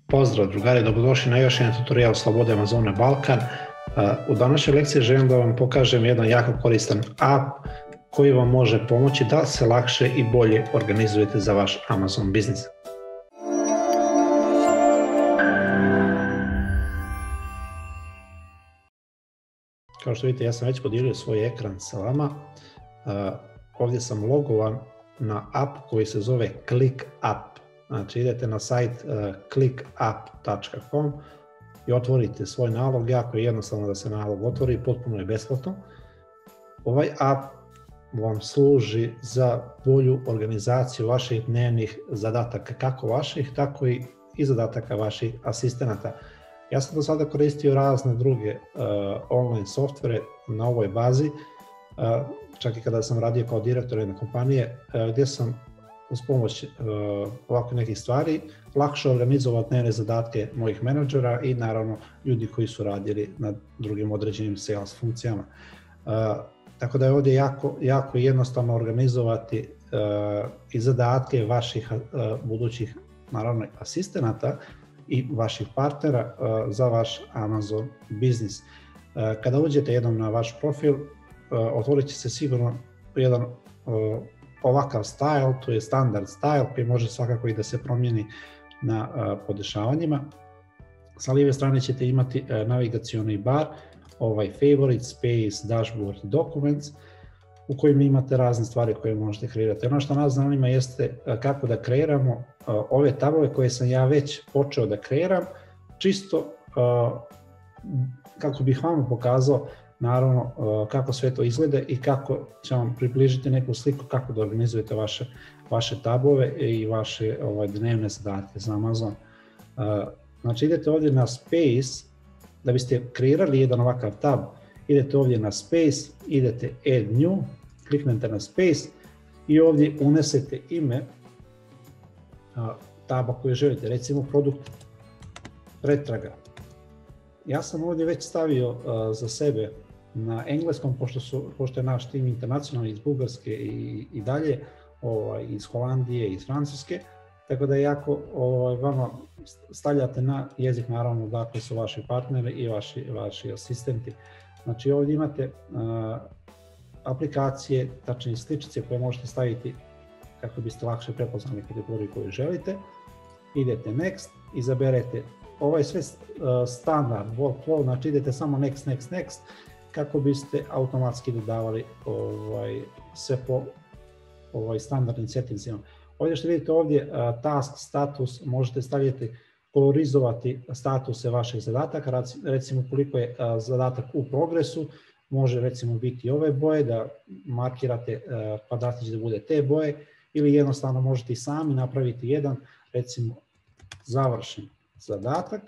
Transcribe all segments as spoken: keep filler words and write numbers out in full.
Pozdrav drugari, dobrodošli na još jedan tutorial Slobode Amazone Balkan. U današnjoj lekciji želim da vam pokažem jedan jako koristan app koji vam može pomoći da se lakše i bolje organizujete za vaš Amazon biznis. Kao što vidite, ja sam već podijelio svoj ekran sa vama. Ovdje sam logovan na app koji se zove ClickUp. Znači idete na sajt uh, click up tačka com i otvorite svoj nalog. Jako je jednostavno da se nalog otvori, potpuno je besplatno. Ovaj app vam služi za bolju organizaciju vaših dnevnih zadataka, kako vaših, tako i, i zadataka vaših asistenata. Ja sam do sada koristio razne druge uh, online softvere na ovoj bazi, uh, čak i kada sam radio kao direktor jedne kompanije, uh, gdje sam uz pomoć uh, ovako nekih stvari lakše organizovati dnevne zadatke mojih menadžera i naravno ljudi koji su radili na drugim određenim sales funkcijama. Uh, tako da je ovdje jako, jako jednostavno organizovati uh, i zadatke vaših uh, budućih naravno asistenata i vaših partnera uh, za vaš Amazon biznis. Uh, kada uđete jednom na vaš profil, uh, otvorit će se sigurno jedan uh, ovakav style, to je standard style koji može svakako i da se promijeni na uh, podešavanjima. Sa lijeve strane ćete imati uh, navigacioni bar, ovaj favorite, space, dashboard, documents, u kojim imate razne stvari koje možete kreirati. Ono što nas zanima jeste uh, kako da kreiramo uh, ove tabove koje sam ja već počeo da kreiram, čisto uh, kako bih vam pokazao naravno kako sve to izgleda i kako će vam približiti neku sliku kako da organizujete vaše, vaše tabove i vaše ovaj, dnevne zadatke za Amazon. Znači idete ovdje na Space, da biste kreirali jedan ovakav tab, idete ovdje na Space, idete Add New, kliknete na Space i ovdje unesete ime taba koje želite, recimo produkt pretraga. Ja sam ovdje već stavio uh, za sebe na engleskom, pošto, su, pošto je naš tim internacionalni iz Bugarske i, i dalje, ovaj, iz Holandije, iz Francuske, tako da jako ovaj, vama stavljate na jezik naravno dakle su vaši partneri i vaši, vaši asistenti. Znači ovdje imate uh, aplikacije, tačnije sličice koje možete staviti kako biste lakše prepoznali kategoriju koju želite. Idete Next, izaberete ovaj sve standard workflow, znači idete samo next, next, next, kako biste automatski dodavali ovaj, sve po ovaj, standardnim settingsima. Ovdje što vidite ovdje uh, task status, možete staviti, kolorizovati statuse vaših zadataka, recimo koliko je uh, zadatak u progresu, može recimo biti ove boje, da markirate uh, kvadratić da bude te boje, ili jednostavno možete i sami napraviti jedan, recimo završen zadatak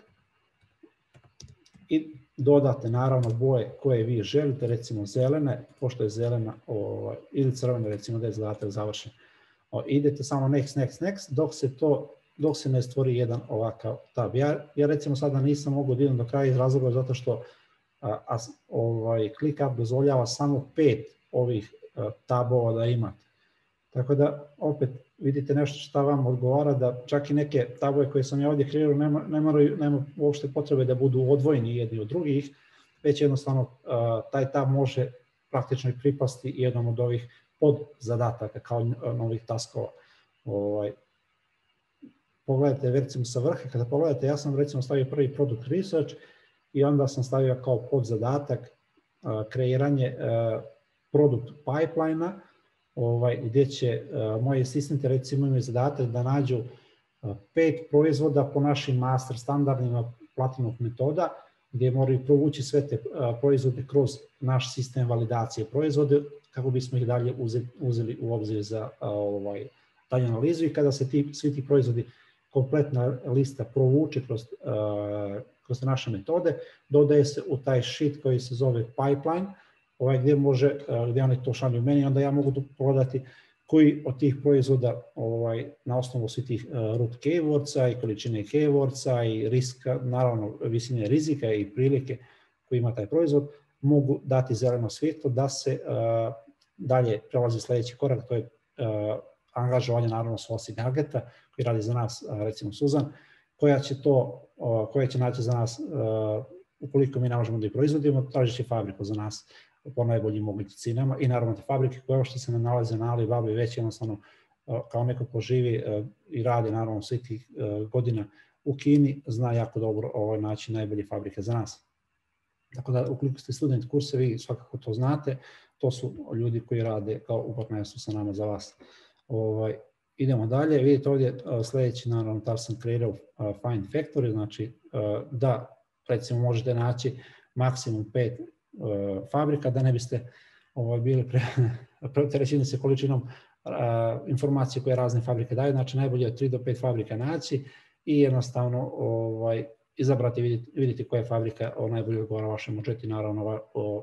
i dodate naravno boje koje vi želite, recimo zelene, pošto je zelena ovaj, ili crvene, recimo da je zadatak završen. O, idete samo next, next, next, dok se to, dok se ne stvori jedan ovakav tab. Ja, ja recimo sada nisam mogu da idem do kraja iz razloga zato što a, a, ovaj, ClickUp dozvoljava samo pet ovih a, tabova da imate. Tako da opet vidite nešto što vam odgovara, da čak i neke tabove koje sam ja ovdje kreirao nema, ne moraju, nema uopšte potrebe da budu odvojeni jedni od drugih, već jednostavno uh, taj tab može praktično i pripasti jednom od ovih pod zadataka kao novih taskova. Ovaj, pogledajte recimo sa vrha, kada pogledate, ja sam recimo stavio prvi product research i onda sam stavio kao pod zadatak uh, kreiranje uh, product pipeline-a, Ovaj, gdje će uh, moji asistenti recimo imaju zadatak da nađu uh, pet proizvoda po našim master standardima Platinum metoda, gdje moraju provući sve te uh, proizvode kroz naš sistem validacije proizvode, kako bismo ih dalje uzeli, uzeli u obzir za uh, ovaj, dalje analizu. I kada se ti, svi ti proizvodi, kompletna lista provuče kroz, uh, kroz naše metode, dodaje se u taj sheet koji se zove pipeline, ovaj, gdje, može, gdje oni to šalju meni, onda ja mogu pogledati koji od tih proizvoda ovaj, na osnovu svih tih uh, root keywordsa i količine keywordsa i riska, naravno visine rizika i prilike koji ima taj proizvod, mogu dati zeleno svjetlo da se uh, dalje prelazi sljedeći korak, to je uh, angažovanje naravno sourcing agenta koji radi za nas, uh, recimo Suzan, koja će to, koja će naći za nas, ukoliko mi ne možemo da ih proizvodimo, tražit će fabriku za nas po najboljim mogućim cijenama i naravno te fabrike koje što se ne nalaze na Alibaba već jednostavno kao neko ko živi i radi naravno svih tih godina u Kini, zna jako dobro ovaj način najbolje fabrike za nas. Tako da ukoliko ste student kursa, vi svakako to znate, to su ljudi koji rade kao u partnerstvu sa nama za vas. Ovaj, idemo dalje, vidite ovdje sljedeći, naravno tab sam kreirao Find Factory, znači da recimo možete naći maksimum pet fabrika, da ne biste ovaj, bili preopterećeni se količinom informacije koje razne fabrike daju, znači najbolje je tri do pet fabrika naći i jednostavno ovaj, izabrati i vidjeti, vidjeti koja je fabrika o najbolje odgovara vašem budžetu i naravno o, o,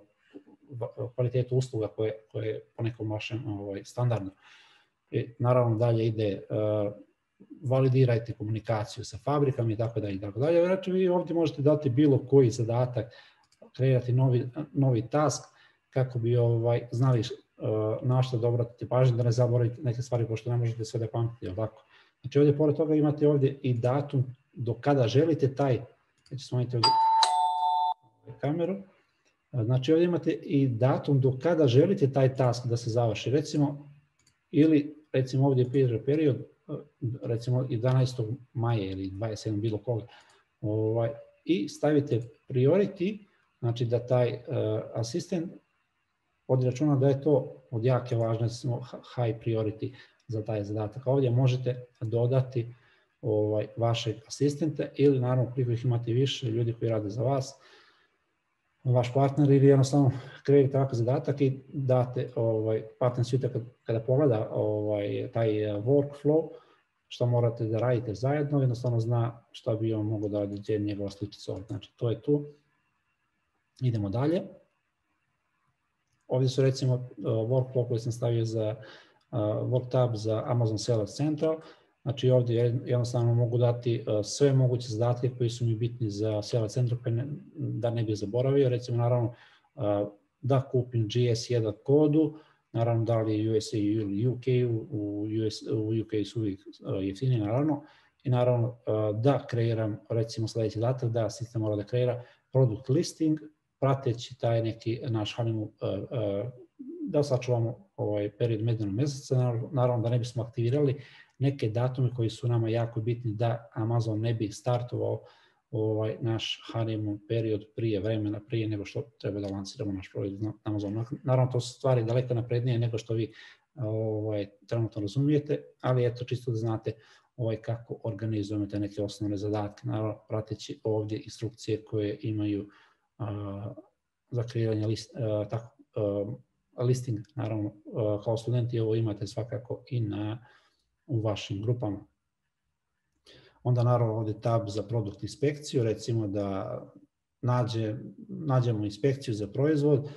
o kvalitetu usluga koje, koje je po nekom vašem ovaj, standardu. I naravno dalje ide uh, validirajte komunikaciju sa fabrikama i tako dalje i tako dalje. Znači vi ovdje možete dati bilo koji zadatak, kreirati novi, novi task kako bi ovaj, znali uh, na što da obratite pažnju, da ne zaboravite neke stvari pošto ne možete sve da pamtite. Znači ovdje pored toga imate ovdje i datum do kada želite taj, znači smanjite ovdje kameru, znači ovdje imate i datum do kada želite taj task da se završi, recimo, ili recimo ovdje piše period, recimo jedanaestog maja ili dvadeset sedmog bilo koga, ovaj, i stavite priority, znači da taj uh, asistent vodi računa da je to od jake važnosti, high priority za taj zadatak. Ovdje možete dodati ovaj, vašeg asistenta ili naravno koliko ih imate više ljudi koji rade za vas, vaš partner ili jednostavno kreirate takav zadatak i date ovaj, partner suite kada, kada pogleda ovaj, taj workflow, što morate da radite zajedno, jednostavno zna šta bi on mogao da radi, gdje je njegova sličica ovdje. Znači to je tu. Idemo dalje. Ovdje su recimo uh, workflow koji sam stavio za uh, work tab za Amazon Seller Central. Znači ovdje jednostavno mogu dati uh, sve moguće zadatke koji su mi bitni za Seller Central da ne bih zaboravio. Recimo naravno uh, da kupim G S jedan kodu, naravno da li je U S A ili U K, u, U S, u U K su uvijek uh, jeftiniji naravno. I naravno uh, da kreiram recimo sljedeći zadatak, da sistem mora da kreira product listing, prateći taj neki naš honeymoon, uh, uh, da sačuvamo ovaj period medijalnog mjeseca, naravno da ne bismo aktivirali neke datume koji su nama jako bitni da Amazon ne bi startovao ovaj naš honeymoon period prije vremena, prije nego što treba da lanciramo naš proizvod na Amazonu. Naravno to su stvari daleko naprednije nego što vi ovaj, trenutno razumijete, ali eto čisto da znate ovaj, kako organizujemo te neke osnovne zadatke, naravno prateći ovdje instrukcije koje imaju a, za kreiranje list, a, tako, a, listing, naravno a, kao studenti ovo imate svakako i na u vašim grupama. Onda naravno ovdje tab za produkt inspekciju, recimo da nađe, nađemo inspekciju za proizvod,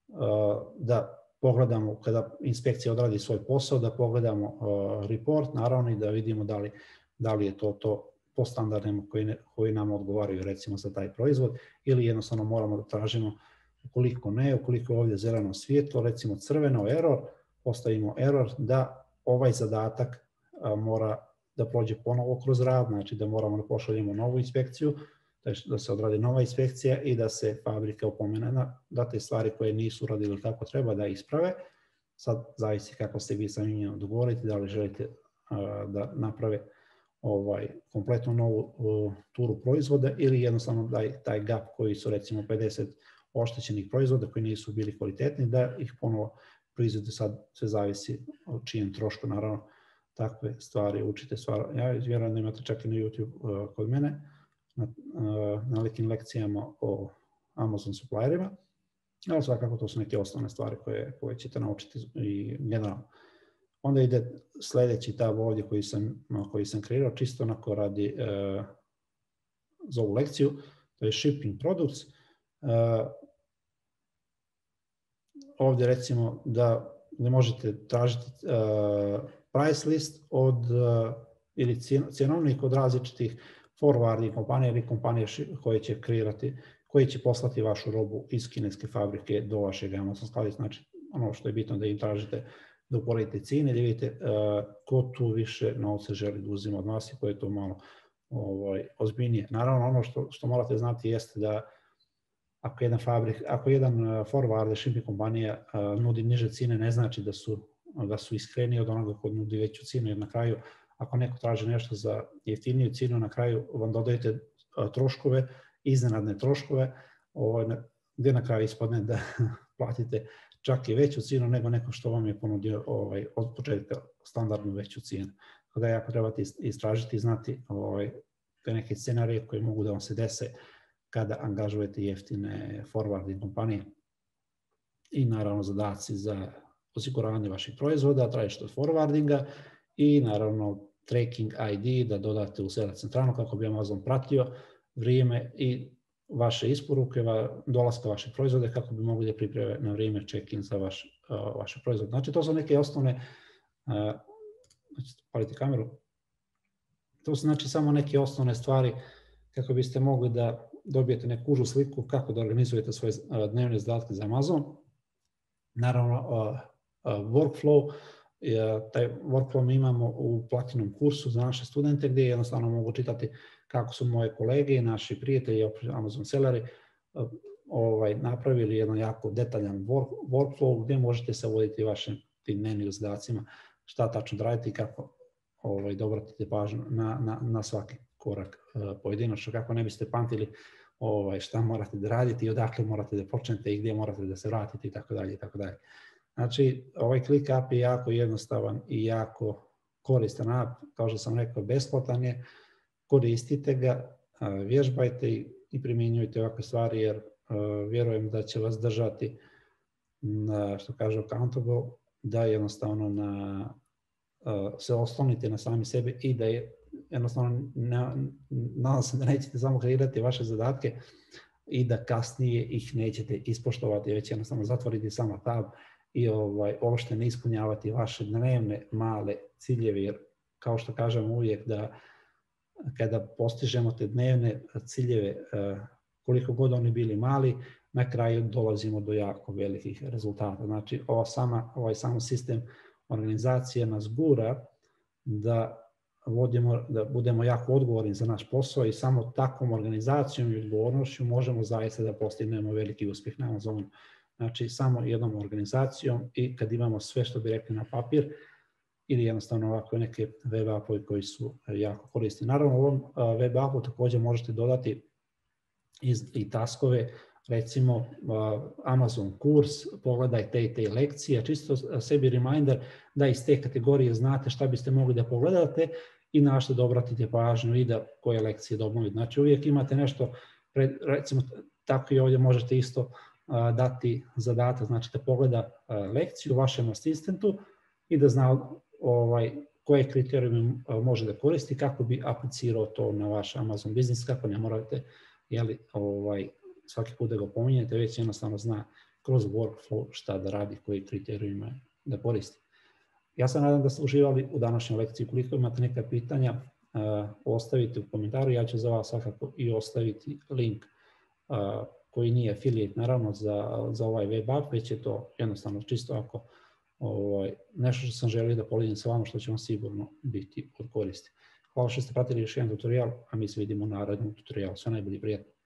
da pogledamo kada inspekcija odradi svoj posao, da pogledamo report naravno i da vidimo da li, da li je to to po standardima koji, ne, koji nam odgovaraju recimo za taj proizvod ili jednostavno moramo da tražimo ukoliko ne, ukoliko je ovdje zeleno svjetlo, recimo crveno error, postavimo error da ovaj zadatak a, mora da prođe ponovo kroz rad, znači da moramo da pošaljemo novu inspekciju, da se odradi nova inspekcija i da se fabrika opomene na da te stvari koje nisu radili kako treba da isprave. Sad zavisi kako ste vi sami njima dogovoriti, da li želite a, da naprave ovaj, kompletno novu uh, turu proizvoda ili jednostavno da taj gap koji su recimo pedeset oštećenih proizvoda koji nisu bili kvalitetni, da ih ponovo proizvode. Sad sve zavisi o čijem trošku, naravno takve stvari učite stvari. Ja vjerujem da imate čak i na YouTube uh, kod mene na, uh, na nekim lekcijama o Amazon supplierima, ali svakako to su neke osnovne stvari koje, koje ćete naučiti i generalno. Onda ide sljedeći tab ovdje koji sam, koji sam kreirao, čisto onako radi uh, za ovu lekciju, to je shipping products. Uh, ovdje recimo da ne možete tražiti uh, price list od, uh, ili cjenovnik od različitih forwarding kompanija ili kompanije koje će kreirati, koji će poslati vašu robu iz kineske fabrike do vašeg Amazon skladišta. Znači ono što je bitno da im tražite da uporedite cijene, da vidite uh, ko tu više novca želi da uzima od vas i ko je to malo ovaj, ozbiljnije. Naravno, ono što, što morate znati jeste da ako jedan fabrik, ako jedan forward shipping kompanija uh, nudi niže cijene, ne znači da su, da su iskreni od onoga ko nudi veću cijenu, jer na kraju, ako neko traži nešto za jeftiniju cijenu, na kraju vam dodajete uh, troškove, iznenadne troškove, ovaj, gdje na kraju ispadne da platite čak i veću cijenu nego neko što vam je ponudio ovaj, od početka standardnu veću cijenu. Tako da jako trebate istražiti i znati ovaj, te neke scenarije koje mogu da vam se dese kada angažujete jeftine forwarding kompanije. I naravno zadaci za osiguravanje vaših proizvoda, tražište od forwardinga i naravno tracking I D da dodate u seller centralnu kako bi Amazon pratio vrijeme i vaše isporuke, dolaska vaših proizvoda kako bi mogli da pripreme na vrijeme check-in za vaš, uh, vaše proizvode. Znači to su neke osnovne, uh, znači palite kameru, to su znači samo neke osnovne stvari kako biste mogli da dobijete neku užu sliku kako da organizujete svoje uh, dnevne zadatke za Amazon. Naravno, uh, uh, workflow, uh, taj workflow mi imamo u Platinum kursu za naše studente gdje jednostavno mogu čitati kako su moje kolege i naši prijatelji, Amazon selleri, ovaj, napravili jedan jako detaljan work, workflow gdje možete se voditi vašim tim dnevnim zadacima, šta tačno da radite i kako ovaj, da obratite pažnju na, na, na svaki korak uh, pojedinačno, kako ne biste pamtili ovaj, šta morate da radite i odakle morate da počnete i gdje morate da se vratite i tako dalje i tako dalje. Znači, ovaj ClickUp je jako jednostavan i jako koristan app, kao što sam rekao, besplatan je, koristite ga, vježbajte i primjenjujte ovakve stvari jer vjerujem da će vas držati na, što kaže, accountable, da jednostavno na, se oslonite na sami sebe i da je jednostavno nadam se da nećete samo kreirati vaše zadatke i da kasnije ih nećete ispoštovati, već jednostavno zatvoriti samo tab i ovaj, uopšte ne ispunjavati vaše dnevne male ciljeve, jer kao što kažem uvijek da kada postižemo te dnevne ciljeve, koliko god oni bili mali, na kraju dolazimo do jako velikih rezultata. Znači, ova sama, ovaj sam sistem organizacije nas gura da, vodimo, da budemo jako odgovorni za naš posao i samo takvom organizacijom i odgovornošću možemo zaista da postignemo veliki uspjeh na Amazonu. Znači, samo jednom organizacijom i kad imamo sve što bi rekli na papir, ili jednostavno ovako neke web apove koji su jako korisni. Naravno, u ovom web apu također možete dodati i, i taskove, recimo Amazon kurs, pogledaj te i te lekcije, čisto sebi reminder da iz te kategorije znate šta biste mogli da pogledate i na što da obratite pažnju i da koje lekcije da obnovite. Znači uvijek imate nešto, pred, recimo tako i ovdje možete isto a, dati zadatak, znači da pogleda a, lekciju u vašem asistentu i da zna ovaj, koje kriterijume može da koristi, kako bi aplicirao to na vaš Amazon biznis, kako ne morate jeli, ovaj, svaki put da ga pominjete, već jednostavno zna kroz workflow šta da radi, koji kriterijuma da koristi. Ja se nadam da ste uživali u današnjoj lekciji. Koliko imate neka pitanja, uh, ostavite u komentaru, ja ću za vas svakako i ostaviti link uh, koji nije affiliate naravno za, za ovaj web app, već je to jednostavno čisto ako ovaj, nešto što sam želio da podijelim sa vama, što će vam sigurno biti od koristi. Hvala što ste pratili još jedan tutorial, a mi se vidimo u narednom tutorialu. Sve najbolje, prijatno.